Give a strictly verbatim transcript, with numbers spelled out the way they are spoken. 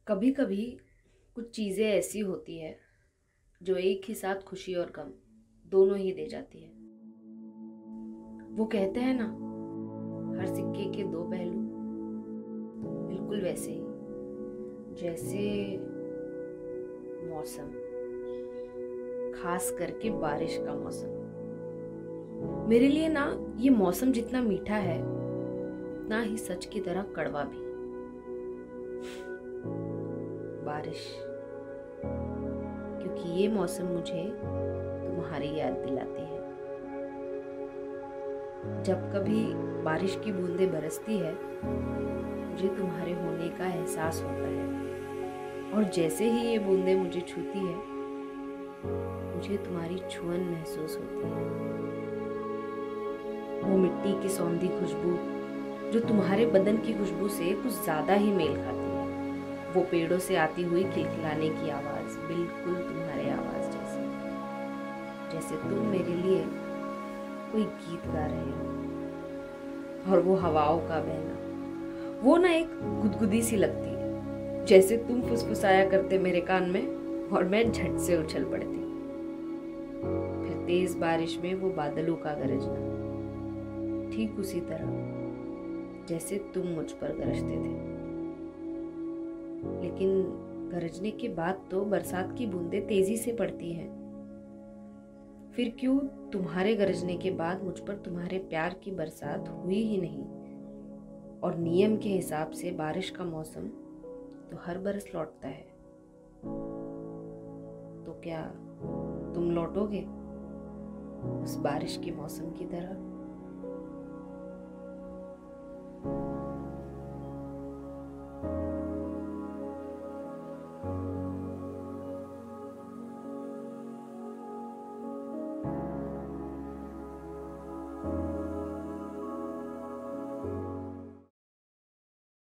कभी कभी कुछ चीज़ें ऐसी होती है जो एक ही साथ खुशी और गम दोनों ही दे जाती है। वो कहते हैं ना, हर सिक्के के दो पहलू। बिल्कुल वैसे ही जैसे मौसम, खास करके बारिश का मौसम। मेरे लिए ना ये मौसम जितना मीठा है उतना ही सच की तरह कड़वा भी। बारिश, क्योंकि ये मौसम मुझे तुम्हारी याद दिलाती है। जब कभी बारिश की बूंदें बरसती है मुझे तुम्हारे होने का एहसास होता है, और जैसे ही ये बूंदें मुझे छूती है मुझे तुम्हारी छुअन महसूस होती है। वो मिट्टी की सौंधी खुशबू जो तुम्हारे बदन की खुशबू से कुछ ज्यादा ही मेल खाती है। वो पेड़ों से आती हुई खिलखिलाने की आवाज, बिल्कुल तुम्हारे आवाज जैसी, जैसे तुम मेरे लिए कोई गीत गा रहे हो। और वो हवाओं का बहना, वो ना एक गुदगुदी सी लगती है, जैसे तुम फुसफुसाया करते मेरे कान में और मैं झट से उछल पड़ती। फिर तेज बारिश में वो बादलों का गरजना, ठीक उसी तरह जैसे तुम मुझ पर गरजते थे। लेकिन गरजने के बाद तो बरसात की बूंदें तेजी से पड़ती हैं। फिर क्यों तुम्हारे गरजने के बाद मुझ पर तुम्हारे प्यार की बरसात हुई ही नहीं। और नियम के हिसाब से बारिश का मौसम तो हर बरस लौटता है। तो क्या तुम लौटोगे उस बारिश के मौसम की तरह?